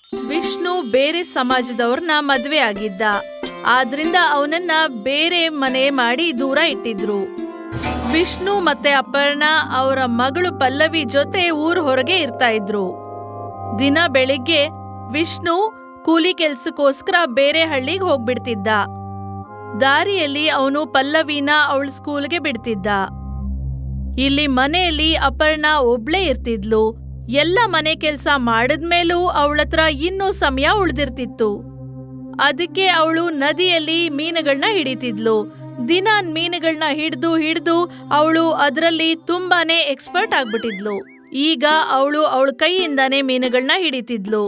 ವಿಷ್ಣು ಬೇರೆ ಸಮಾಜದವ್ರನ್ನ ಮದ್ವೆ ಆಗಿದ್ದ. ಆದ್ರಿಂದ ಅವನನ್ನ ಬೇರೆ ಮನೆ ಮಾಡಿ ದೂರ ಇಟ್ಟಿದ್ರು. ವಿಷ್ಣು ಮತ್ತೆ ಅಪರ್ಣ ಅವರ ಮಗಳು ಪಲ್ಲವಿ ಜೊತೆ ಊರ್ ಹೊರಗೆ ಇರ್ತಾ ಇದ್ರು. ದಿನ ಬೆಳಿಗ್ಗೆ ವಿಷ್ಣು ಕೂಲಿ ಕೆಲ್ಸಕ್ಕೋಸ್ಕರ ಬೇರೆ ಹಳ್ಳಿಗೆ ಹೋಗ್ಬಿಡ್ತಿದ್ದ. ದಾರಿಯಲ್ಲಿ ಅವನು ಪಲ್ಲವಿನ ಅವಳ ಸ್ಕೂಲ್ಗೆ ಬಿಡ್ತಿದ್ದ. ಇಲ್ಲಿ ಮನೆಯಲ್ಲಿ ಅಪರ್ಣ ಒಬ್ಳೇ ಇರ್ತಿದ್ಲು. ಎಲ್ಲ ಮನೆ ಕೆಲ್ಸ ಮಾಡಿದ್ಮೇಲೂ ಅವಳತ್ರ ಇನ್ನೂ ಸಮಯ ಉಳ್ದಿರ್ತಿತ್ತು. ಅದಕ್ಕೆ ಅವಳು ನದಿಯಲ್ಲಿ ಮೀನುಗಳನ್ನ ಹಿಡಿತಿದ್ಲು. ದಿನ ಮೀನುಗಳನ್ನ ಹಿಡ್ದು ಅವಳು ಅದರಲ್ಲಿ ತುಂಬಾನೇ ಎಕ್ಸ್ಪರ್ಟ್ ಆಗ್ಬಿಟ್ಟಿದ್ಲು. ಈಗ ಅವಳು ಅವಳ ಕೈಯಿಂದಾನೇ ಮೀನುಗಳನ್ನ ಹಿಡಿತಿದ್ಲು.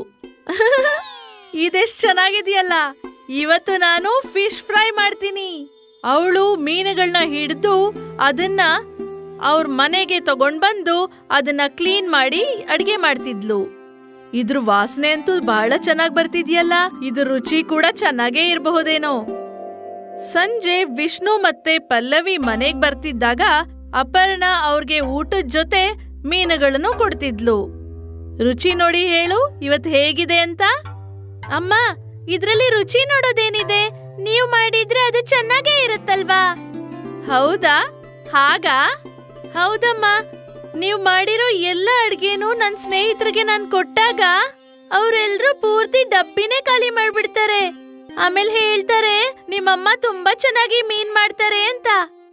ಇದೆಷ್ಟ್ ಚೆನ್ನಾಗಿದೆಯಲ್ಲ, ಇವತ್ತು ನಾನು ಫಿಶ್ ಫ್ರೈ ಮಾಡ್ತೀನಿ. ಅವಳು ಮೀನುಗಳನ್ನ ಹಿಡಿದು ಅದನ್ನ ಅವ್ರ ಮನೆಗೆ ತಗೊಂಡ್ಬಂದು ಅದನ್ನ ಕ್ಲೀನ್ ಮಾಡಿ ಅಡ್ಗೆ ಮಾಡ್ತಿದ್ಲು. ಇದ್ರ ವಾಸನೆ ಅಂತೂ ಬಹಳ ಚೆನ್ನಾಗ್ ಬರ್ತಿದ್ಯಲ್ಲ, ಇದ್ರ ರುಚಿ ಕೂಡ ಚೆನ್ನಾಗೇ ಇರಬಹುದೇನೋ. ಸಂಜೆ ವಿಷ್ಣು ಮತ್ತೆ ಪಲ್ಲವಿ ಮನೆಗ್ ಬರ್ತಿದ್ದಾಗ ಅಪರ್ಣ ಅವ್ರಿಗೆ ಊಟದ ಜೊತೆ ಮೀನುಗಳನ್ನು ಕೊಡ್ತಿದ್ಲು. ರುಚಿ ನೋಡಿ ಹೇಳು, ಇವತ್ ಹೇಗಿದೆ ಅಂತ. ಅಮ್ಮ, ಇದ್ರಲ್ಲಿ ರುಚಿ ನೋಡೋದೇನಿದೆ, ನೀವು ಮಾಡಿದ್ರೆ ಅದು ಚೆನ್ನಾಗೇ ಇರುತ್ತಲ್ವಾ? ಹೌದಾ? ಹಾಗಾ? ಹೌದಮ್ಮ, ನೀವ್ ಮಾಡಿರೋ ಎಲ್ಲ ಅಡ್ಗೆನೂ ನನ್ ಸ್ನೇಹಿತರಿಗೆ ನಾನ್ ಕೊಟ್ಟಾಗ ಅವ್ರೆಲ್ರೂ ಪೂರ್ತಿ ಡಬ್ಬಿನೇ ಖಾಲಿ ಮಾಡ್ಬಿಡ್ತಾರೆ. ಆಮೇಲೆ ಹೇಳ್ತಾರೆ ನಿಮ್ಮಮ್ಮ ತುಂಬಾ ಚೆನ್ನಾಗಿ ಮೀನ್ ಮಾಡ್ತಾರೆ ಅಂತ.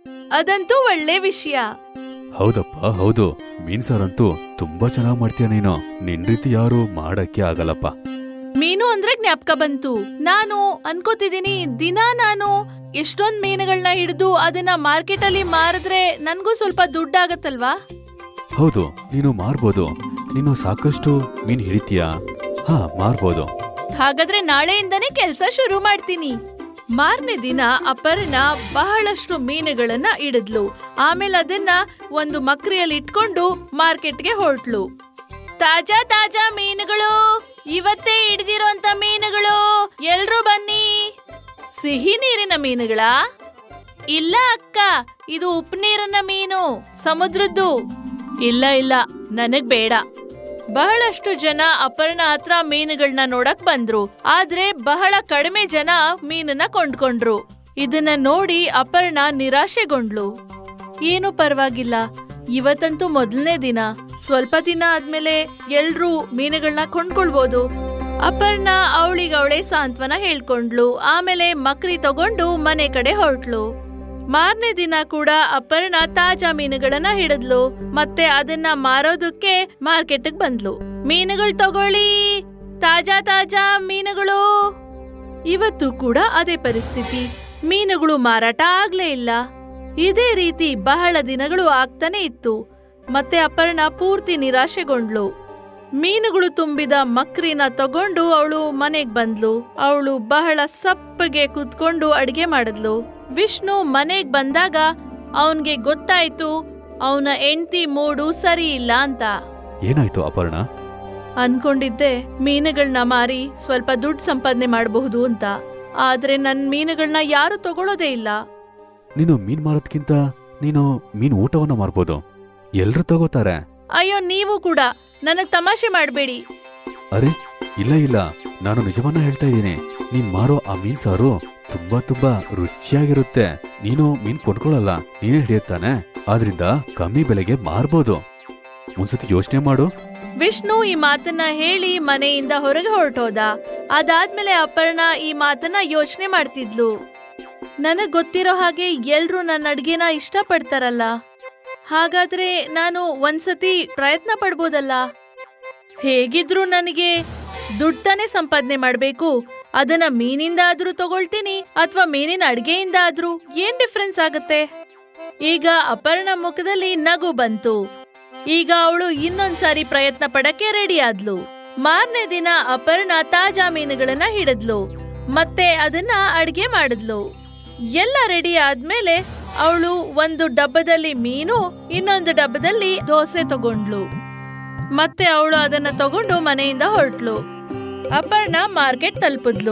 ಅದಂತೂ ಒಳ್ಳೆ ವಿಷಯ. ಹೌದಪ್ಪ, ಹೌದು. ಮೀನ್ ಸಾರಂತೂ ತುಂಬಾ ಚೆನ್ನಾಗ್ ಮಾಡ್ತೀಯ ನೀನು. ನಿನ್ ರೀತಿ ಯಾರು ಮಾಡಕ್ಕೆ ಆಗಲ್ಲಪ್ಪ. ಮೀನು ಅಂದ್ರೆ ಜ್ಞಾಪಕ ಬಂತು. ನಾನು ಅನ್ಕೋತಿದೀನಿ, ದಿನ ನಾನು ಎಷ್ಟೊಂದ್ ಮೀನುಗಳನ್ನ ಹಿಡಿದು ಅದನ್ನ ಮಾರ್ಕೆಟ್ ಅಲ್ಲಿ ಮಾರಿದ್ರೆ ನನ್ಗೂ ಸ್ವಲ್ಪ ದುಡ್ಡಾಗತ್ತಲ್ವಾ? ಹೌದು, ನೀನು ಮಾರ್ಬೋದು. ನೀನು ಸಾಕಷ್ಟು ಮೀನ್ ಹಿಡಿತೀಯಾ? ಹಾ, ಮಾರ್ಬೋದು. ಹಾಗಾದ್ರೆ ನಾಳೆಯಿಂದನೇ ಕೆಲ್ಸ ಶುರು ಮಾಡ್ತೀನಿ. ಮಾರನೇ ದಿನ ಅಪರ್ಣ ಬಹಳಷ್ಟು ಮೀನುಗಳನ್ನ ಹಿಡಿದ್ಲು. ಆಮೇಲೆ ಅದನ್ನ ಒಂದು ಮಕ್ರಿಯಲ್ಲಿ ಇಟ್ಕೊಂಡು ಮಾರ್ಕೆಟ್ಗೆ ಹೊರಟ್ಲು. ತಾಜಾ ತಾಜಾ ಮೀನುಗಳು, ಇವತ್ತೇ ಹಿಡಿದಿರೋಂತ ಮೀನುಗಳು, ಎಲ್ರೂ ಬನ್ನಿ. ಸಿಹಿ ನೀರಿನ ಮೀನುಗಳ? ಇಲ್ಲ ಅಕ್ಕ, ಇದು ಉಪ್ಪು ನೀರಿನ ಮೀನು, ಸಮುದ್ರದ್ದು. ಇಲ್ಲ ಇಲ್ಲ, ನನಗ್ ಬೇಡ. ಬಹಳಷ್ಟು ಜನ ಅಪರ್ಣ ಹತ್ರ ಮೀನುಗಳನ್ನ ನೋಡಕ್ ಬಂದ್ರು. ಆದ್ರೆ ಬಹಳ ಕಡಿಮೆ ಜನ ಮೀನನ್ನ ಕೊಂಡ್ಕೊಂಡ್ರು. ಇದನ್ನ ನೋಡಿ ಅಪರ್ಣ ನಿರಾಶೆಗೊಂಡ್ಲು. ಏನು ಪರವಾಗಿಲ್ಲ, ಇವತ್ತಂತೂ ಮೊದಲನೇ ದಿನ. ಸ್ವಲ್ಪ ದಿನ ಆದ್ಮೇಲೆ ಎಲ್ರೂ ಮೀನುಗಳನ್ನ ಕೊಂಡ್ಕೊಳ್ಬೋದು. ಅಪರ್ಣ ಅವಳಿಗವಳೆ ಸಾಂತ್ವನ ಹೇಳ್ಕೊಂಡ್ಲು. ಆಮೇಲೆ ಮಕ್ರಿ ತಗೊಂಡು ಮನೆ ಕಡೆ ಹೊರಟ್ಲು. ಮಾರನೇ ದಿನ ಕೂಡ ಅಪರ್ಣ ತಾಜಾ ಮೀನುಗಳನ್ನ ಹಿಡಿದ್ಲು. ಮತ್ತೆ ಅದನ್ನ ಮಾರೋದಕ್ಕೆ ಮಾರ್ಕೆಟ್ಗೆ ಬಂದ್ಲು. ಮೀನುಗಳು ತಗೊಳ್ಳಿ, ತಾಜಾ ತಾಜಾ ಮೀನುಗಳು. ಇವತ್ತು ಕೂಡ ಅದೇ ಪರಿಸ್ಥಿತಿ. ಮೀನುಗಳು ಮಾರಾಟ ಆಗ್ಲೇ ಇಲ್ಲ. ಇದೇ ರೀತಿ ಬಹಳ ದಿನಗಳು ಆಗ್ತಾನೆ ಇತ್ತು. ಮತ್ತೆ ಅಪರ್ಣ ಪೂರ್ತಿ ನಿರಾಶೆಗೊಂಡ್ಲು. ಮೀನುಗಳು ತುಂಬಿದ ಮಕ್ರಿನ ತಗೊಂಡು ಅವಳು ಮನೆಗ್ ಬಂದ್ಲು. ಅವಳು ಬಹಳ ಸಪ್ಪಗೆ ಕೂತ್ಕೊಂಡು ಅಡ್ಗೆ ಮಾಡಿದ್ಲು. ವಿಷ್ಣು ಮನೆಗ್ ಬಂದಾಗ ಅವನ್ಗೆ ಗೊತ್ತಾಯ್ತು ಅವನ ಹೆಂಡತಿ ಮೂಡು ಸರಿ ಇಲ್ಲ ಅಂತ. ಏನಾಯ್ತು ಅಪರ್ಣ? ಅನ್ಕೊಂಡಿದ್ದೆ ಮೀನುಗಳನ್ನ ಮಾರಿ ಸ್ವಲ್ಪ ದುಡ್ಡು ಸಂಪಾದನೆ ಮಾಡಬಹುದು ಅಂತ. ಆದ್ರೆ ನನ್ ಮೀನುಗಳನ್ನ ಯಾರು ತಗೊಳ್ಳೋದೇ ಇಲ್ಲ. ನೀನು ಮೀನ್ ಮಾರೋದ್ಕಿಂತ ನೀನು ಮೀನ್ ಊಟವನ್ನ ಮಾರ್ಬೋದು, ಎಲ್ರು ತಗೋತಾರೆ. ಅಯ್ಯೋ, ನೀವು ಕೂಡ ನನಗ್ ತಮಾಷೆ ಮಾಡ್ಬೇಡಿ. ಅರೆ ಇಲ್ಲ ಇಲ್ಲ, ನಾನು ನಿಜವನ್ನ ಹೇಳ್ತಾ ಇದ್ದೀನಿ. ನೀನ್ ಮಾರೋ ಆ ಮೀನ್ ಸಾರು ತುಂಬಾ ತುಂಬಾ ರುಚಿಯಾಗಿರುತ್ತೆ. ನೀನು ಮೀನ್ ಕೊಂಡ್ಕೊಳ್ಳಲ್ಲ, ನೀನೇ ಹಿಡಿಯುತ್ತಾನೆ. ಆದ್ರಿಂದ ಕಮ್ಮಿ ಬೆಲೆಗೆ ಮಾರ್ಬೋದು. ಒಂದ್ಸತಿ ಯೋಚನೆ ಮಾಡು. ವಿಷ್ಣು ಈ ಮಾತನ್ನ ಹೇಳಿ ಮನೆಯಿಂದ ಹೊರಗೆ ಹೊರಟೋದ. ಅದಾದ್ಮೇಲೆ ಅಪರ್ಣ ಈ ಮಾತನ್ನ ಯೋಚನೆ ಮಾಡ್ತಿದ್ಲು. ನನಗ್ ಗೊತ್ತಿರೋ ಹಾಗೆ ಎಲ್ರೂ ನನ್ನ ಅಡ್ಗೆನ ಇಷ್ಟಪಡ್ತಾರಲ್ಲ, ಹಾಗಾದ್ರೆ ನಾನು ಒಂದ್ಸತಿ ಪ್ರಯತ್ನ ಪಡ್ಬೋದಲ್ಲ. ಹೇಗಿದ್ರು ನನಗೆ ದುಡ್ಡು ತಾನೇ ಸಂಪಾದನೆ ಮಾಡ್ಬೇಕು. ಅದನ್ನ ಮೀನಿಂದ ಆದ್ರೂ ತಗೊಳ್ತೀನಿ ಅಥವಾ ಮೀನಿನ ಅಡ್ಗೆಯಿಂದ ಆದ್ರೂ ಏನ್ ಡಿಫ್ರೆನ್ಸ್ ಆಗತ್ತೆ? ಈಗ ಅಪರ್ಣ ಮುಖದಲ್ಲಿ ನಗು ಬಂತು. ಈಗ ಅವಳು ಇನ್ನೊಂದ್ಸಾರಿ ಪ್ರಯತ್ನ ಪಡಕ್ಕೆ ರೆಡಿ ಆದ್ಲು. ಮಾರನೇ ದಿನ ಅಪರ್ಣ ತಾಜಾ ಮೀನುಗಳನ್ನ ಹಿಡಿದ್ಲು. ಮತ್ತೆ ಅದನ್ನ ಅಡ್ಗೆ ಮಾಡಿದ್ಲು. ಎಲ್ಲ ರೆಡಿ ಆದ್ಮೇಲೆ ಅವಳು ಒಂದು ಡಬ್ಬದಲ್ಲಿ ಮೀನು, ಇನ್ನೊಂದು ಡಬ್ಬದಲ್ಲಿ ದೋಸೆ ತಗೊಂಡ್ಲು. ಮತ್ತೆ ಅವಳು ಅದನ್ನ ತಗೊಂಡು ಮನೆಯಿಂದ ಹೊರಟ್ಲು. ಅಪರ್ಣ ಮಾರ್ಕೆಟ್ ತಲುಪಿದ್ಲು.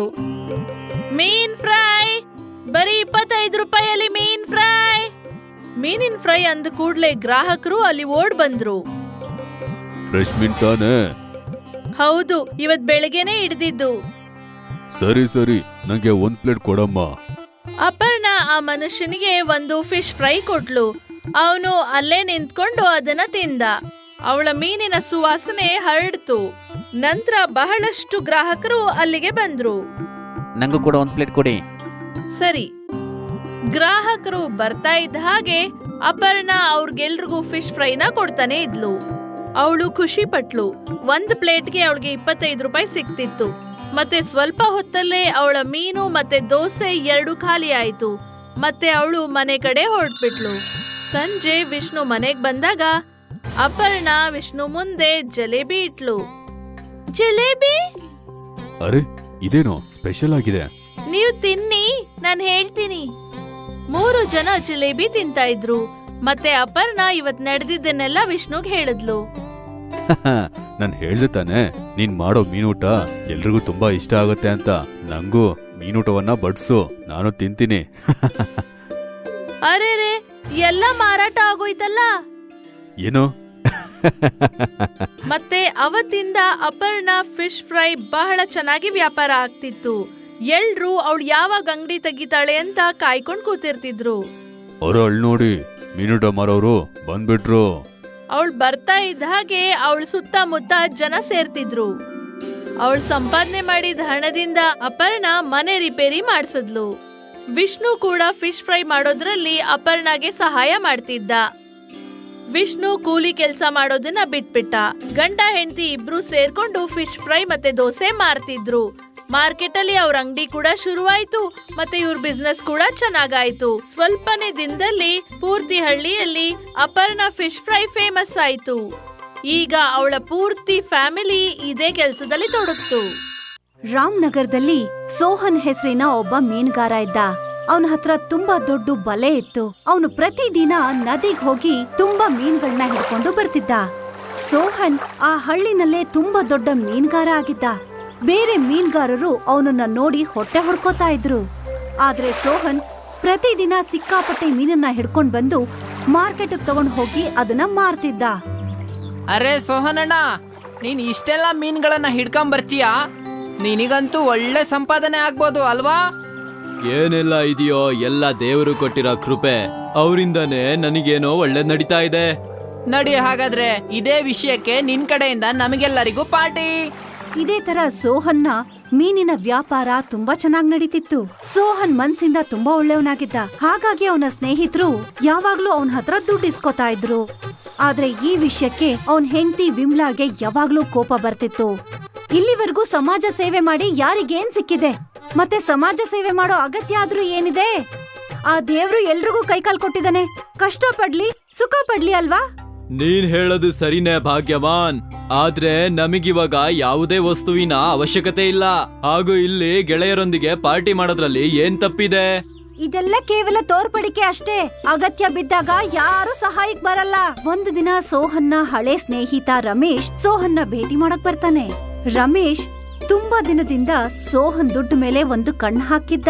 ಮೀನ್ ಫ್ರೈ, ಬರೀ 25 ರೂಪಾಯಲ್ಲಿ ಮೀನ್ ಫ್ರೈ. ಮೀನಿನ ಫ್ರೈ ಅಂದ ಕೂಡ್ಲೆ ಗ್ರಾಹಕರು ಅಲ್ಲಿ ಓಡ್ ಬಂದ್ರು. ಫ್ರೆಶ್ ಮೀನ್ ತಾನೆ? ಹೌದು, ಇವತ್ ಬೆಳಗ್ಗೆನೆ ಹಿಡ್ದಿದ್ದು. ಸರಿ ಸರಿ, ನಂಗೆ 1 ಪ್ಲೇಟ್ ಕೊಡಮ್ಮ. ಅಪರ್ಣ ಆ ಮನುಷ್ಯನಿಗೆ ಒಂದು ಫಿಶ್ ಫ್ರೈ ಕೊಟ್ಲು. ಅವನು ಅಲ್ಲೇ ನಿಂತ್ಕೊಂಡು ಅದನ್ನ ತಿಂದ. ಅವಳ ಮೀನಿನ ಸುವಾಸನೆ ಹರಡ್ತು. ನಂತರ ಬಹಳಷ್ಟು ಗ್ರಾಹಕರು ಅಲ್ಲಿಗೆ ಬಂದ್ರು. ನಂಗೂ ಕೂಡ 1 ಪ್ಲೇಟ್ ಕೊಡಿ. ಸರಿ. ಗ್ರಾಹಕರು ಬರ್ತಾ ಇದ್ದ ಹಾಗೆ ಅಪರ್ಣ ಅವ್ರಿಗೆಲ್ರಿಗೂ ಫಿಶ್ ಫ್ರೈನ ಕೊಡ್ತಾನೆ ಇದ್ಲು. ಅವಳು ಖುಷಿ ಪಟ್ಲು. 1 ಪ್ಲೇಟ್ಗೆ ಅವಳಿಗೆ 25 ರೂಪಾಯಿ ಸಿಕ್ತಿತ್ತು. ಮತ್ತೆ ಸ್ವಲ್ಪ ಹೊತ್ತಲ್ಲೇ ಅವಳ ಮೀನು ಮತ್ತೆ ದೋಸೆ 2 ಖಾಲಿ ಆಯ್ತು. ಮತ್ತೆ ಅವಳು ಮನೆ ಕಡೆ ಹೊರಟ್ಬಿಟ್ಲು. ಸಂಜೆ ವಿಷ್ಣು ಮನೆಗ್ ಬಂದಾಗ ಅಪರ್ಣ ವಿಷ್ಣು ಮುಂದೆ ಜಲೇಬಿ ಇಟ್ಲು. ಜಲೇಬಿ? ಅರೆ, ಇದೇನೋ ಸ್ಪೆಷಲ್ ಆಗಿದೆ. ನೀವು ತಿನ್ನಿ, ನಾನು ಹೇಳ್ತೀನಿ. 3 ಜನ ಜಿಲೇಬಿ ತಿಂತಾ ಇದ್ರು. ಮತ್ತೆ ಅಪರ್ಣ ಇವತ್ ನಡೆದಿದ್ದನ್ನೆಲ್ಲ ವಿಷ್ಣುಗ್ ಹೇಳಿದ್ಲು. ನಾನ್ ಹೇಳ್ದೆ ತಾನೆ, ನೀನ್ ಮಾಡೋ ಮೀನೂಟ ಎಲ್ರಿಗೂ ತುಂಬಾ ಇಷ್ಟ ಆಗುತ್ತೆ ಅಂತ. ನಂಗೂ ಮೀನೂಟವನ್ನ ಬಡ್ಸು, ನಾನು ತಿಂತೀನಿ. ಅರೆ ರೇ, ಎಲ್ಲ ಮಾರಾಟ ಆಗೋಯ್ತಲ್ಲ. ಏನು? ಮತ್ತೆ ಅವತ್ತಿಂದ ಅಪರ್ಣ ಫಿಶ್ ಫ್ರೈ ಬಹಳ ಚೆನ್ನಾಗಿ ವ್ಯಾಪಾರ ಆಗ್ತಿತ್ತು. ಎಲ್ರೂ ಅವಳು ಯಾವಾಗ ಅಂಗಡಿ ತೆಗಿತಾಳೆ ಅಂತ ಕಾಯ್ಕೊಂಡ್ ಕೂತಿರ್ತಿದ್ರು. ಅವ್ರು ನೋಡಿ, ಮೀನೂಟ ಮಾರೋರು ಬಂದ್ಬಿಟ್ರು. ಅವಳು ಬರ್ತಾ ಇದ್ದ ಹಾಗೆ ಅವಳ ಸುತ್ತಮುತ್ತ ಜನ ಸೇರ್ತಿದ್ರು. ಅವಳು ಸಂಪಾದನೆ ಮಾಡಿದ ಹಣದಿಂದ ಅಪರ್ಣ ಮನೆ ರಿಪೇರಿ ಮಾಡಿಸಿದ್ಲು. ವಿಷ್ಣು ಕೂಡ ಫಿಶ್ ಫ್ರೈ ಮಾಡೋದ್ರಲ್ಲಿ ಅಪರ್ಣಗೆ ಸಹಾಯ ಮಾಡ್ತಿದ್ದ. ವಿಷ್ಣು ಕೂಲಿ ಕೆಲಸ ಮಾಡೋದನ್ನ ಬಿಟ್ಬಿಟ್ಟ. ಗಂಡ ಹೆಂಡತಿ ಇಬ್ರು ಸೇರ್ಕೊಂಡು ಫಿಶ್ ಫ್ರೈ ಮತ್ತೆ ದೋಸೆ ಮಾರ್ತಿದ್ರು. ಮಾರ್ಕೆಟ್ ಅಲ್ಲಿ ಅವ್ರ ಅಂಗಡಿ ಕೂಡ ಶುರುವಾಯ್ತು. ಮತ್ತೆ ಇವ್ರ ಬಿಸ್ನೆಸ್ ಕೂಡ ಚೆನ್ನಾಗಾಯ್ತು. ಸ್ವಲ್ಪನೇ ದಿನದಲ್ಲಿ ಪೂರ್ತಿ ಹಳ್ಳಿಯಲ್ಲಿ ಅಪರ್ಣ ಫಿಶ್ ಫ್ರೈ ಫೇಮಸ್ ಆಯ್ತು. ಈಗ ಅವಳ ಪೂರ್ತಿ ಫ್ಯಾಮಿಲಿ ಇದೇ ಕೆಲಸದಲ್ಲಿ ತೊಡಗ್ತು. ರಾಮನಗರದಲ್ಲಿ ಸೋಹನ್ ಹೆಸರಿನ ಒಬ್ಬ ಮೀನುಗಾರ ಇದ್ದ. ಅವನ ಹತ್ರ ತುಂಬಾ ದೊಡ್ಡ ಬಲೆ ಇತ್ತು. ಅವನು ಪ್ರತಿದಿನ ನದಿಗೆ ಹೋಗಿ ತುಂಬಾ ಮೀನುಗಳನ್ನ ಹಿಡ್ಕೊಂಡು ಬರ್ತಿದ್ದ. ಸೋಹನ್ ಆ ಹಳ್ಳಿನಲ್ಲೇ ತುಂಬಾ ದೊಡ್ಡ ಮೀನುಗಾರ ಆಗಿದ್ದ. ಬೇರೆ ಮೀನುಗಾರರು ಅವನನ್ನ ನೋಡಿ ಹೊಟ್ಟೆ ಹೊಡ್ಕೋತಾ ಇದ್ರು. ಆದ್ರೆ ಸೋಹನ್ ಪ್ರತಿದಿನ ಸಿಕ್ಕಾಪಟ್ಟೆ ಮೀನನ್ನ ಹಿಡ್ಕೊಂಡ್ ಬಂದು ಮಾರ್ಕೆಟ್ ತಗೊಂಡ್ ಹೋಗಿ ಅದನ್ನ ಮಾರ್ತಿದ್ದ. ಅರೆ ಸೋಹನ್ ಅಣ್ಣ, ನೀನ್ ಇಷ್ಟೆಲ್ಲ ಮೀನ್ಗಳನ್ನ ಹಿಡ್ಕೊಂಡ್ ಬರ್ತೀಯಾ? ನಿನಗಂತೂ ಒಳ್ಳೆ ಸಂಪಾದನೆ ಆಗ್ಬೋದು ಅಲ್ವಾ? ಏನೆಲ್ಲ ಇದೆಯೋ ಎಲ್ಲ ದೇವರು ಕೊಟ್ಟಿರೋ ಕೃಪೆ. ಅವರಿಂದಾನೇ ನನಗೇನೋ ಒಳ್ಳೇದ್ ನಡೀತಾ ಇದೆ. ನಡಿ, ಹಾಗಾದ್ರೆ ಇದೇ ವಿಷಯಕ್ಕೆ ನಿನ್ ಕಡೆಯಿಂದ ನಮಗೆಲ್ಲರಿಗೂ ಪಾರ್ಟಿ. ಇದೇ ತರ ಸೋಹನ್ನ ಮೀನಿನ ವ್ಯಾಪಾರ ತುಂಬಾ ಚೆನ್ನಾಗಿ ನಡೀತಿತ್ತು. ಸೋಹನ್ ಮನ್ಸಿಂದ ತುಂಬಾ ಒಳ್ಳೆಯವನಾಗಿದ್ದ. ಹಾಗಾಗಿ ಅವನ ಸ್ನೇಹಿತರು ಯಾವಾಗ್ಲೂ ಅವನ ಹತ್ರ ದುಡ್ಡು ಇಸ್ಕೊತಾ ಇದ್ರು. ಆದ್ರೆ ಈ ವಿಷಯಕ್ಕೆ ಅವನ್ ಹೆಂಡತಿ ವಿಮ್ಲಾಗೆ ಯಾವಾಗ್ಲೂ ಕೋಪ ಬರ್ತಿತ್ತು. ಇಲ್ಲಿವರೆಗೂ ಸಮಾಜ ಸೇವೆ ಮಾಡಿ ಯಾರಿಗೇನ್ ಸಿಕ್ಕಿದೆ? ಮತ್ತೆ ಸಮಾಜ ಸೇವೆ ಮಾಡೋ ಅಗತ್ಯ ಆದ್ರೂ ಏನಿದೆ? ಆ ದೇವ್ರು ಎಲ್ರಿಗೂ ಕೈಕಾಲ್ ಕೊಟ್ಟಿದ್ದಾನೆ. ಕಷ್ಟ ಪಡ್ಲಿ, ಸುಖ ಪಡ್ಲಿ ಅಲ್ವಾ? ನೀನ್ ಹೇಳೋದು ಸರಿನೇ ಭಾಗ್ಯವಾನ್. ಆದ್ರೆ ನಮಗಿವಾಗ ಯಾವುದೇ ವಸ್ತುವಿನ ಅವಶ್ಯಕತೆ ಇಲ್ಲ. ಹಾಗೂ ಇಲ್ಲಿ ಗೆಳೆಯರೊಂದಿಗೆ ಪಾರ್ಟಿ ಮಾಡೋದ್ರಲ್ಲಿ ಏನ್ ತಪ್ಪಿದೆ? ಇದೆಲ್ಲ ಕೇವಲ ತೋರ್ಪಡಿಕೆ ಅಷ್ಟೇ. ಅಗತ್ಯ ಬಿದ್ದಾಗ ಯಾರು ಸಹಾಯಕ್ ಬರಲ್ಲ. ಒಂದು ದಿನ ಸೋಹನ್ನ ಹಳೆ ಸ್ನೇಹಿತ ರಮೇಶ್ ಸೋಹನ್ನ ಭೇಟಿ ಮಾಡಕ್ ಬರ್ತಾನೆ. ರಮೇಶ್ ತುಂಬಾ ದಿನದಿಂದ ಸೋಹನ್ ದುಡ್ಡು ಮೇಲೆ ಒಂದು ಕಣ್ಣು ಹಾಕಿದ್ದ.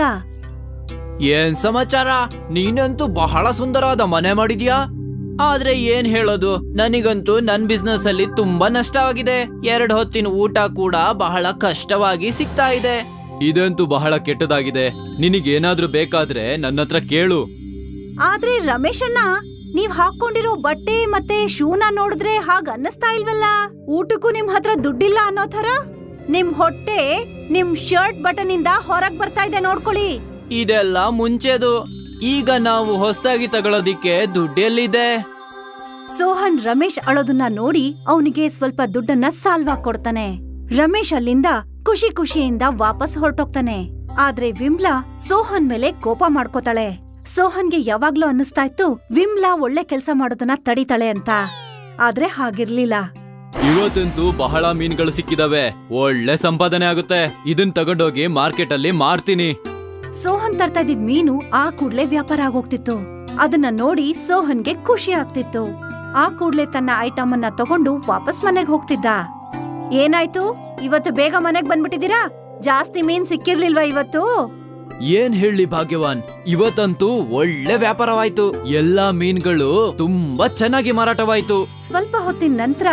ಏನ್ ಸಮಾಚಾರ? ನೀನಂತೂ ಬಹಳ ಸುಂದರವಾದ ಮನೆ ಮಾಡಿದ್ಯಾ. ಆದ್ರೆ ಏನ್ ಹೇಳೋದು, ನನಗಂತೂ ನನ್ ಬಿಸ್ನೆಸ್ ಅಲ್ಲಿ ತುಂಬಾ ನಷ್ಟವಾಗಿದೆ. 2 ಹೊತ್ತಿನ ಊಟ ಕೂಡ ಬಹಳ ಕಷ್ಟವಾಗಿ ಸಿಗ್ತಾ ಇದೆ. ಇದಂತೂ ಬಹಳ ಕೆಟ್ಟದಾಗಿದೆ. ನಿನಗೇನಾದ್ರೂ ಬೇಕಾದ್ರೆ ನನ್ನ ಹತ್ರ ಕೇಳು. ಆದ್ರೆ ರಮೇಶ್ ಅಣ್ಣ, ನೀವ್ ಹಾಕೊಂಡಿರೋ ಬಟ್ಟೆ ಮತ್ತೆ ಶೂನ ನೋಡಿದ್ರೆ ಹಾಗ ಅನ್ನಿಸ್ತಾ ಇಲ್ವಲ್ಲ? ಊಟಕ್ಕೂ ನಿಮ್ ಹತ್ರ ದುಡ್ಡಿಲ್ಲ ಅನ್ನೋ ತರ. ನಿಮ್ ಹೊಟ್ಟೆ ನಿಮ್ ಶರ್ಟ್ ಬಟನ್ ಇಂದ ಹೊರಗ್ ಬರ್ತಾ ಇದೆ, ನೋಡ್ಕೊಳ್ಳಿ. ಇದೆಲ್ಲ ಮುಂಚೆದು. ಈಗ ನಾವು ಹೊಸದಾಗಿ ತಗೊಳ್ಳೋದಿಕ್ಕೆ ದುಡ್ಡೆಲ್ಲಿದೆ? ಸೋಹನ್ ರಮೇಶ್ ಅಳೋದನ್ನ ನೋಡಿ ಅವನಿಗೆ ಸ್ವಲ್ಪ ದುಡ್ಡನ್ನ ಸಾಲ್ವಾ ಕೊಡ್ತಾನೆ. ರಮೇಶ್ ಅಲ್ಲಿಂದ ಖುಷಿ ಖುಷಿಯಿಂದ ವಾಪಸ್ ಹೊರಟೋಗ್ತಾನೆ. ಆದ್ರೆ ವಿಮ್ಲಾ ಸೋಹನ್ ಮೇಲೆ ಕೋಪ ಮಾಡ್ಕೋತಾಳೆ. ಸೋಹನ್ಗೆ ಯಾವಾಗ್ಲೂ ಅನ್ನಿಸ್ತಾ ಇತ್ತು ವಿಮ್ಲಾ ಒಳ್ಳೆ ಕೆಲ್ಸ ಮಾಡೋದನ್ನ ತಡಿತಾಳೆ ಅಂತ. ಆದ್ರೆ ಹಾಗಿರ್ಲಿಲ್ಲ. ಇವತ್ತಂತೂ ಬಹಳ ಮೀನುಗಳು ಸಿಕ್ಕಿದಾವೆ. ಒಳ್ಳೆ ಸಂಪಾದನೆ ಆಗುತ್ತೆ. ಇದನ್ ತಗೊಂಡೋಗಿ ಮಾರ್ಕೆಟ್ ಅಲ್ಲಿ ಮಾರ್ತೀನಿ. ಸೋಹನ್ ತರ್ತಾ ಇದ್ದಿದ್ ಮೀನು ಆ ಕೂಡ್ಲೆ ವ್ಯಾಪಾರ ಆಗೋಗ್ತಿತ್ತು. ಅದನ್ನ ನೋಡಿ ಸೋಹನ್ಗೆ ಖುಷಿ ಆಗ್ತಿತ್ತು. ಆ ಕೂಡ್ಲೆ ತನ್ನ ಐಟಮ್ ಅನ್ನ ತಗೊಂಡು ವಾಪಸ್ ಮನೆಗ್ ಹೋಗ್ತಿದ್ದ. ಏನಾಯ್ತು, ಇವತ್ತು ಬೇಗ ಮನೆಗ್ ಬಂದ್ಬಿಟ್ಟಿದೀರಾ? ಜಾಸ್ತಿ ಮೀನ್ ಸಿಕ್ಕಿರ್ಲಿಲ್ವಾ ಇವತ್ತು? ಏನ್ ಹೇಳಿ ಭಾಗ್ಯವಾನ್, ಇವತ್ತಂತೂ ಒಳ್ಳೆ ವ್ಯಾಪಾರವಾಯ್ತು. ಎಲ್ಲಾ ಮೀನ್ಗಳು ತುಂಬಾ ಚೆನ್ನಾಗಿ ಮಾರಾಟವಾಯ್ತು. ಸ್ವಲ್ಪ ಹೊತ್ತಿನ ನಂತರ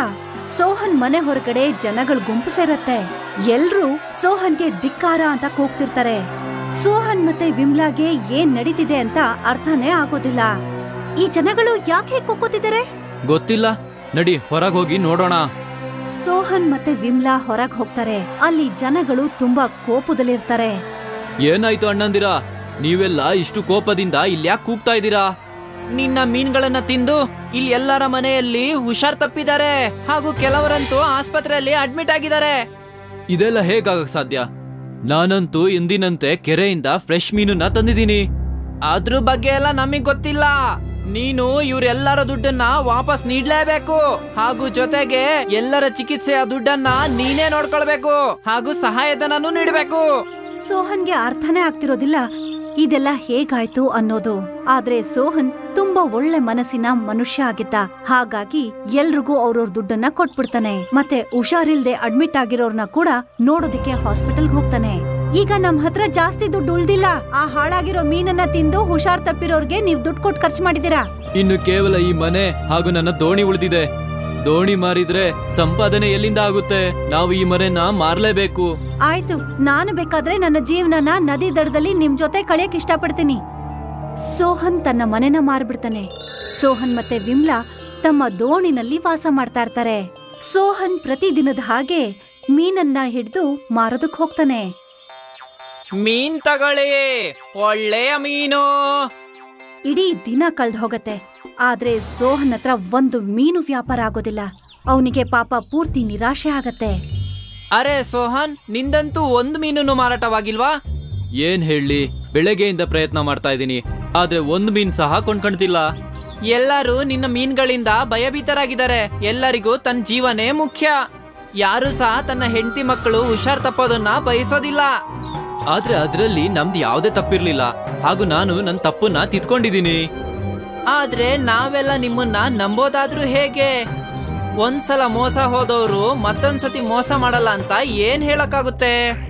ಸೋಹನ್ ಮನೆ ಹೊರಗಡೆ ಜನಗಳ ಗುಂಪು ಸೇರತ್ತೆ. ಎಲ್ರೂ ಸೋಹನ್ಗೆ ಧಿಕ್ಕಾರ ಅಂತ ಕೂಗ್ತಿರ್ತಾರೆ. ಸೋಹನ್ ಮತ್ತೆ ವಿಮ್ಲಾಗೆ ಏನ್ ನಡೀತಿದೆ ಅಂತ ಅರ್ಥನೇ ಆಗೋದಿಲ್ಲ. ಈ ಜನಗಳು ಯಾಕೆ ಕೂಗ್ತಿದ್ದಾರೆ? ಗೊತ್ತಿಲ್ಲ, ನಡಿ ಹೊರಗೆ ಹೋಗಿ ನೋಡೋಣ. ಸೋಹನ್ ಮತ್ತೆ ವಿಮ್ಲಾ ಹೊರಗ್ ಹೋಗ್ತಾರೆ. ಅಲ್ಲಿ ಜನಗಳು ತುಂಬಾ ಕೋಪದಲ್ಲಿರ್ತಾರೆ. ಏನಾಯ್ತು ಅಣ್ಣಂದಿರ, ನೀವೆಲ್ಲ ಇಷ್ಟು ಕೋಪದಿಂದ ಇಲ್ಯಾಕ್ ಕೂಗ್ತಾ ಇದ್ದೀರಾ? ನಿನ್ನ ಮೀನ್ಗಳನ್ನ ತಿಂದು ಇಲ್ಲಿ ಎಲ್ಲರ ಮನೆಯಲ್ಲಿ ಹುಷಾರ್ ತಪ್ಪಿದ್ದಾರೆ, ಹಾಗೂ ಕೆಲವರಂತೂ ಆಸ್ಪತ್ರೆಯಲ್ಲಿ ಅಡ್ಮಿಟ್ ಆಗಿದ್ದಾರೆ. ಇದೆಲ್ಲ ಹೇಗಾಗಕ್ ಸಾಧ್ಯ? ನಾನಂತೂ ಎಂದಿನಂತೆ ಕೆರೆಯಿಂದ ಫ್ರೆಶ್ ಮೀನನ್ನ ತಂದಿದ್ದೀನಿ. ಅದ್ರ ಬಗ್ಗೆ ಎಲ್ಲ ನಮಗ್ ಗೊತ್ತಿಲ್ಲ. ನೀನು ಇವರೆಲ್ಲರ ದುಡ್ಡನ್ನ ವಾಪಸ್ ನೀಡ್ಲೇಬೇಕು, ಹಾಗೂ ಜೊತೆಗೆ ಎಲ್ಲರ ಚಿಕಿತ್ಸೆಯ ದುಡ್ಡನ್ನ ನೀನೇ ನೋಡ್ಕೊಳ್ಬೇಕು, ಹಾಗೂ ಸಹಾಯಧನನೂ ನೀಡಬೇಕು. ಸೋಹನ್ಗೆ ಅರ್ಥನೇ ಆಗ್ತಿರೋದಿಲ್ಲ ಇದೆಲ್ಲ ಹೇಗಾಯ್ತು ಅನ್ನೋದು. ಆದ್ರೆ ಸೋಹನ್ ತುಂಬಾ ಒಳ್ಳೆ ಮನಸ್ಸಿನ ಮನುಷ್ಯ ಆಗಿದ್ದ. ಹಾಗಾಗಿ ಎಲ್ರಿಗೂ ಅವ್ರವ್ರ ದುಡ್ಡನ್ನ ಕೊಟ್ಬಿಡ್ತಾನೆ. ಮತ್ತೆ ಹುಷಾರಿಲ್ದೆ ಅಡ್ಮಿಟ್ ಆಗಿರೋರ್ನ ಕೂಡ ನೋಡೋದಿಕ್ಕೆ ಹಾಸ್ಪಿಟಲ್ಗೆ ಹೋಗ್ತಾನೆ. ಈಗ ನಮ್ ಹತ್ರ ಜಾಸ್ತಿ ದುಡ್ಡು ಉಳ್ದಿಲ್ಲ. ಆ ಹಾಳಾಗಿರೋ ಮೀನನ್ನ ತಿಂದು ಹುಷಾರ್ ತಪ್ಪಿರೋರ್ಗೆ ನೀವ್ ದುಡ್ಡು ಕೊಟ್ಟು ಖರ್ಚು ಮಾಡಿದೀರಾ. ಇನ್ನು ಕೇವಲ ಈ ಮನೆ ಹಾಗೂ ನನ್ನ ದೋಣಿ ಉಳಿದಿದೆ. ದೋಣಿ ಮಾರಿದ್ರೆ ಸಂಪಾದನೆ ಎಲ್ಲಿಂದ ಆಗುತ್ತೆ? ನಾವು ಈ ಮನೆನ ಮಾರ್ಲೇಬೇಕು. ಆಯ್ತು, ನಾನು ಬೇಕಾದ್ರೆ ನನ್ನ ಜೀವನನ ನದಿ ದಡದಲ್ಲಿ ನಿಮ್ ಜೊತೆ ಕಳೆಯಕ್ ಇಷ್ಟಪಡ್ತೀನಿ. ಸೋಹನ್ ತನ್ನ ಮನೆನ ಮಾರ್ಬಿಡ್ತಾನೆ. ಸೋಹನ್ ಮತ್ತೆ ವಿಮ್ಲಾ ತಮ್ಮ ದೋಣಿನಲ್ಲಿ ವಾಸ ಮಾಡ್ತಾ ಇರ್ತಾರೆ. ಸೋಹನ್ ಪ್ರತಿದಿನದ ಹಾಗೆ ಮೀನನ್ನ ಹಿಡಿದು ಮಾರೋದಕ್ ಹೋಗ್ತಾನೆ. ಮೀನ್ ತಗೊಳ್ಳಿ, ಒಳ್ಳೆಯ ಮೀನು. ಇಡೀ ದಿನ ಕಳ್ದ್ ಹೋಗತ್ತೆ. ಆದ್ರೆ ಸೋಹನ್ ಹತ್ರ ಒಂದು ಮೀನು ವ್ಯಾಪಾರ ಆಗೋದಿಲ್ಲ. ಅವನಿಗೆ ಪಾಪ ಪೂರ್ತಿ ನಿರಾಶೆ ಆಗತ್ತೆ. ಅರೆ ಸೋಹನ್, ನಿಂದಂತೂ ಒಂದು ಮೀನು ಮಾರಾಟವಾಗಿಲ್ವಾ? ಏನ್ ಹೇಳಿ, ಬೆಳಗ್ಗೆಯಿಂದ ಪ್ರಯತ್ನ ಮಾಡ್ತಾ ಇದ್ದೀನಿ, ಆದ್ರೆ ಒಂದ್ ಮೀನ್ ಸಹ ಕೊಂಡ್ಕೊಂತಿಲ್ಲ. ಎಲ್ಲರೂ ನಿನ್ನ ಮೀನ್ಗಳಿಂದ ಭಯಭೀತರಾಗಿದ್ದಾರೆ. ಎಲ್ಲರಿಗೂ ತನ್ನ ಜೀವನೇ ಮುಖ್ಯ. ಯಾರು ಸಹ ತನ್ನ ಹೆಂಡತಿ ಮಕ್ಕಳು ಹುಷಾರ್ ತಪ್ಪೋದನ್ನ ಬಯಸೋದಿಲ್ಲ. ಆದ್ರೆ ಅದ್ರಲ್ಲಿ ನಮ್ದು ಯಾವುದೇ ತಪ್ಪಿರ್ಲಿಲ್ಲ, ಹಾಗೂ ನಾನು ನನ್ನ ತಪ್ಪನ್ನ ತಿದ್ಕೊಂಡಿದ್ದೀನಿ. ಆದ್ರೆ ನಾವೆಲ್ಲ ನಿಮ್ಮನ್ನ ನಂಬೋದಾದ್ರೂ ಹೇಗೆ? ಒಂದ್ಸಲ ಮೋಸ ಹೋದವರು ಮತ್ತೊಂದ್ಸತಿ ಮೋಸ ಮಾಡಲ್ಲ ಅಂತ ಏನ್ ಹೇಳಕ್ಕಾಗುತ್ತೆ?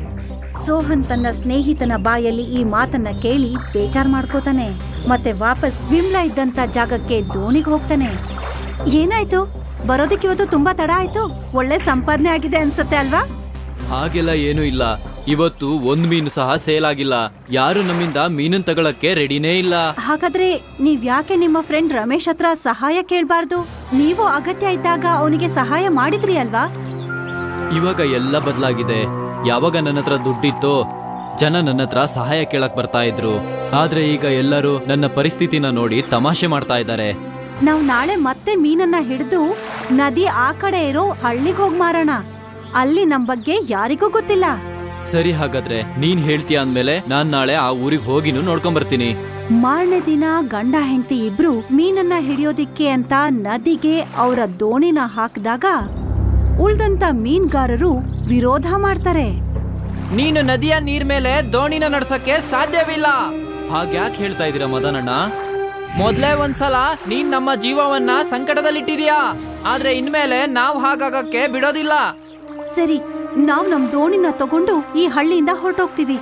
ಸೋಹನ್ ತನ್ನ ಸ್ನೇಹಿತನ ಬಾಯಲ್ಲಿ ಈ ಮಾತನ್ನ ಕೇಳಿ ಬೇಜಾರ್ ಮಾಡ್ಕೋತಾನೆ. ಮತ್ತೆ ವಾಪಸ್ ವಿಮ್ಲಾ ಇದ್ದಂತ ಜಾಗಕ್ಕೆ ದೋಣಿಗೆ ಹೋಗ್ತಾನೆ. ಏನಾಯ್ತು? ಬರೋದಕ್ಕೆ ಇವತ್ತು ತುಂಬಾ ತಡ ಆಯ್ತು. ಒಳ್ಳೆ ಸಂಪಾದನೆ ಆಗಿದೆ ಅನ್ಸತ್ತೆ ಅಲ್ವಾ? ಹಾಗೆಲ್ಲ ಏನೂ ಇಲ್ಲ. ಇವತ್ತು ಒಂದ್ ಮೀನು ಸಹ ಸೇಲ್ ಆಗಿಲ್ಲ. ಯಾರು ನಮ್ಮಿಂದ ಮೀನನ್ ತಗೊಳಕ್ಕೆ ರೆಡಿನೇ ಇಲ್ಲ. ಹಾಗಾದ್ರೆ ನೀವ್ ಯಾಕೆ ನಿಮ್ಮ ಫ್ರೆಂಡ್ ರಮೇಶ್ ಹತ್ರ ಸಹಾಯ ಕೇಳ್ಬಾರ್ದು? ನೀವು ಅಗತ್ಯ ಇದ್ದಾಗ ಅವನಿಗೆ ಸಹಾಯ ಮಾಡಿದ್ರಿ ಅಲ್ವಾ? ಇವಾಗ ಎಲ್ಲ ಬದಲಾಗಿದೆ. ಯಾವಾಗ ನನ್ನ ಹತ್ರ ದುಡ್ಡಿತ್ತೋ ಜನ ನನ್ನ ಹತ್ರ ಸಹಾಯ ಕೇಳಕ್ ಬರ್ತಾ ಇದ್ರು. ಆದ್ರೆ ಈಗ ಎಲ್ಲರೂ ನನ್ನ ಪರಿಸ್ಥಿತಿನ ನೋಡಿ ತಮಾಷೆ ಮಾಡ್ತಾ ಇದ್ದಾರೆ. ನಾವ್ ನಾಳೆ ಮತ್ತೆ ಮೀನನ್ನ ಹಿಡಿದು ನದಿ ಆ ಕಡೆ ಇರೋ ಹಳ್ಳಿಗೆ ಹೋಗ್ ಮಾರೋಣ. ಅಲ್ಲಿ ನಮ್ ಬಗ್ಗೆ ಯಾರಿಗೂ ಗೊತ್ತಿಲ್ಲ. ಸರಿ, ಹಾಗಾದ್ರೆ ನೀನ್ ಹೇಳ್ತೀಯ ಅಂದ್ಮೇಲೆ ನಾನ್ ನಾಳೆ ಆ ಊರಿಗೆ ಹೋಗಿನೂ ನೋಡ್ಕೊಂಡ್ ಬರ್ತೀನಿ. ಮಾರನೇ ದಿನ ಗಂಡ ಹೆಂಡತಿ ಇಬ್ರು ಮೀನನ್ನ ಹಿಡಿಯೋದಿಕ್ಕೆ ಅಂತ ನದಿಗೆ ಅವರ ದೋಣಿನ ಹಾಕಿದಾಗ ಉಳ್ದಂತ ಮೀನ್ಗಾರರು ವಿರೋಧ ಮಾಡ್ತಾರೆ. ನೀನು ನದಿಯ ನೀರ್ ಮೇಲೆ ದೋಣಿನ ನಡ್ಸೋಕೆ ಸಾಧ್ಯವಿಲ್ಲ. ಹಾಗ್ಯಾಕೆ ಹೇಳ್ತಾ ಇದೀರಾ ಮದನಣ್ಣ? ಮೊದ್ಲೇ ಒಂದ್ಸಲ ನೀನ್ ನಮ್ಮ ಜೀವವನ್ನ ಸಂಕಟದಲ್ಲಿಟ್ಟಿದ್ಯಾ. ಆದ್ರೆ ಇನ್ಮೇಲೆ ನಾವ್ ಹಾಗಾಗಕ್ಕೆ ಬಿಡೋದಿಲ್ಲ. ಸರಿ, ನಾವ್ ನಮ್ ದೋಣಿನ ತಗೊಂಡು ಈ ಹಳ್ಳಿಯಿಂದ ಹೊರಟೋಗ್ತೀವಿ.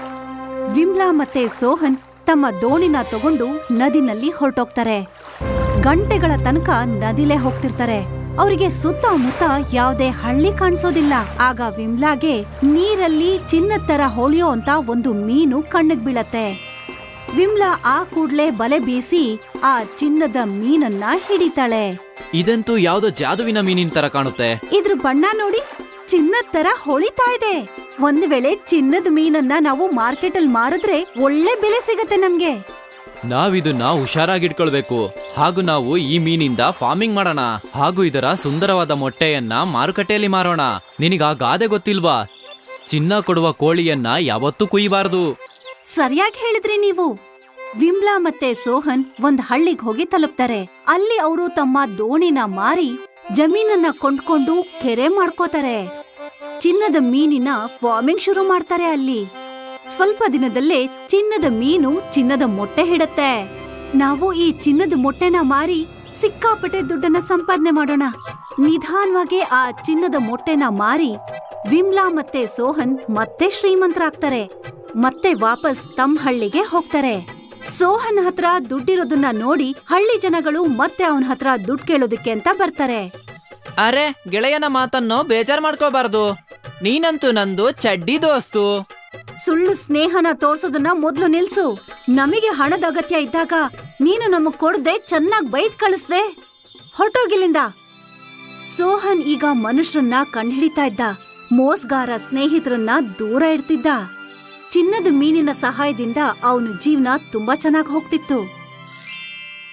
ವಿಮ್ಲಾ ಮತ್ತೆ ಸೋಹನ್ ತಮ್ಮ ದೋಣಿನ ತಗೊಂಡು ನದಿನಲ್ಲಿ ಹೊರಟೋಗ್ತಾರೆ. ಗಂಟೆಗಳ ತನಕ ನದಿಲೇ ಹೋಗ್ತಿರ್ತಾರೆ. ಅವರಿಗೆ ಸುತ್ತಮುತ್ತ ಯಾವುದೇ ಹಳ್ಳಿ ಕಾಣಿಸೋದಿಲ್ಲ. ಆಗ ವಿಮ್ಲಾಗೆ ನೀರಲ್ಲಿ ಚಿನ್ನದ ತರ ಹೊಳೆಯೋ ಅಂತ ಒಂದು ಮೀನು ಕಣ್ಣಿಗೆ ಬೀಳತ್ತೆ. ವಿಮ್ಲಾ ಆ ಕೂಡ್ಲೆ ಬಲೆ ಬೀಸಿ ಆ ಚಿನ್ನದ ಮೀನನ್ನ ಹಿಡಿತಾಳೆ. ಇದಂತೂ ಯಾವ್ದೋ ಜಾದುವಿನ ಮೀನಿನ ತರ ಕಾಣುತ್ತೆ. ಇದ್ರ ಬಣ್ಣ ನೋಡಿ, ಚಿನ್ನದ ತರ ಹೊಳಿತಾ ಇದೆ. ಒಂದ್ ವೇಳೆ ಚಿನ್ನದ ಮೀನನ್ನ ನಾವು ಮಾರ್ಕೆಟ್ ಅಲ್ಲಿ ಮಾರಿದ್ರೆ ಒಳ್ಳೆ ಬೆಲೆ ಸಿಗತ್ತೆ ನಮ್ಗೆ. ನಾವಿದನ್ನ ಹುಷಾರಾಗಿಟ್ಕೊಳ್ಬೇಕು. ಹಾಗೂ ನಾವು ಈ ಮೀನಿಂದ ಫಾರ್ಮಿಂಗ್ ಮಾಡೋಣ, ಹಾಗೂ ಇದರ ಸುಂದರವಾದ ಮೊಟ್ಟೆಯನ್ನ ಮಾರುಕಟ್ಟೆಯಲ್ಲಿ ಮಾರೋಣ. ನಿನಗ ಆ ಗಾದೆ ಗೊತ್ತಿಲ್ವಾ? ಚಿನ್ನ ಕೊಡುವ ಕೋಳಿಯನ್ನ ಯಾವತ್ತೂ ಕುಯ್ಯಬಾರದು. ಸರಿಯಾಗಿ ಹೇಳಿದ್ರಿ ನೀವು. ವಿಮ್ಲಾ ಮತ್ತೆ ಸೋಹನ್ ಒಂದ್ ಹಳ್ಳಿಗೆ ಹೋಗಿ ತಲುಪ್ತಾರೆ. ಅಲ್ಲಿ ಅವರು ತಮ್ಮ ದೋಣಿನ ಮಾರಿ ಜಮೀನನ್ನ ಕೊಂಡ್ಕೊಂಡು ಕೆರೆ ಮಾಡ್ಕೋತಾರೆ. ಚಿನ್ನದ ಮೀನಿನ ಫಾರ್ಮಿಂಗ್ ಶುರು ಮಾಡ್ತಾರೆ. ಅಲ್ಲಿ ಸ್ವಲ್ಪ ದಿನದಲ್ಲೇ ಚಿನ್ನದ ಮೀನು ಚಿನ್ನದ ಮೊಟ್ಟೆ ಹಿಡತ್ತೆ. ನಾವು ಈ ಚಿನ್ನದ ಮೊಟ್ಟೆನ ಮಾರಿ ಸಿಕ್ಕಾಪಟ್ಟೆ ದುಡ್ಡನ್ನ ಸಂಪಾದನೆ ಮಾಡೋಣ. ನಿಧಾನವಾಗಿ ಆ ಚಿನ್ನದ ಮೊಟ್ಟೆನ ಮಾರಿ ವಿಮ್ಲಾ ಮತ್ತೆ ಸೋಹನ್ ಮತ್ತೆ ಶ್ರೀಮಂತರಾಗ್ತಾರೆ. ಮತ್ತೆ ವಾಪಸ್ ತಮ್ಮ ಹಳ್ಳಿಗೆ ಹೋಗ್ತಾರೆ. ಸೋಹನ್ ಹತ್ರ ದುಡ್ಡಿರೋದನ್ನ ನೋಡಿ ಹಳ್ಳಿ ಜನಗಳು ಮತ್ತೆ ಅವನ ಹತ್ರ ದುಡ್ಡು ಕೇಳೋದಕ್ಕೆ ಅಂತ ಬರ್ತಾರೆ. ಅರೆ ಗೆಳೆಯನ ಮಾತನ್ನು ಬೇಜಾರ್ ಮಾಡ್ಕೋಬಾರ್ದು. ನೀನಂತೂ ನಂದು ಚಡ್ಡಿ ದೋಸ್ತು. ಸುಳ್ಳು ಸ್ನೇಹನ ತೋರ್ಸೋದನ್ನ ಮೊದ್ಲು ನಿಲ್ಸು. ನಮಗೆ ಹಣದ ಅಗತ್ಯ ಇದ್ದಾಗ ನೀನು ನಮಗ್ ಕೊಡದೆ ಚೆನ್ನಾಗ್ ಬೈದ್ ಕಳಿಸ್ದೆ. ಹೊರಟೋಗಿಲ್ಲಿಂದ. ಸೋಹನ್ ಈಗ ಮನುಷ್ಯರನ್ನ ಕಂಡ್ಹಿಡಿತಾ ಇದ್ದ. ಮೋಸ್ಗಾರ ಸ್ನೇಹಿತರನ್ನ ದೂರ ಇಡ್ತಿದ್ದ. ಚಿನ್ನದ ಮೀನಿನ ಸಹಾಯದಿಂದ ಅವನ ಜೀವನ ತುಂಬಾ ಚೆನ್ನಾಗ್ ಹೋಗ್ತಿತ್ತು.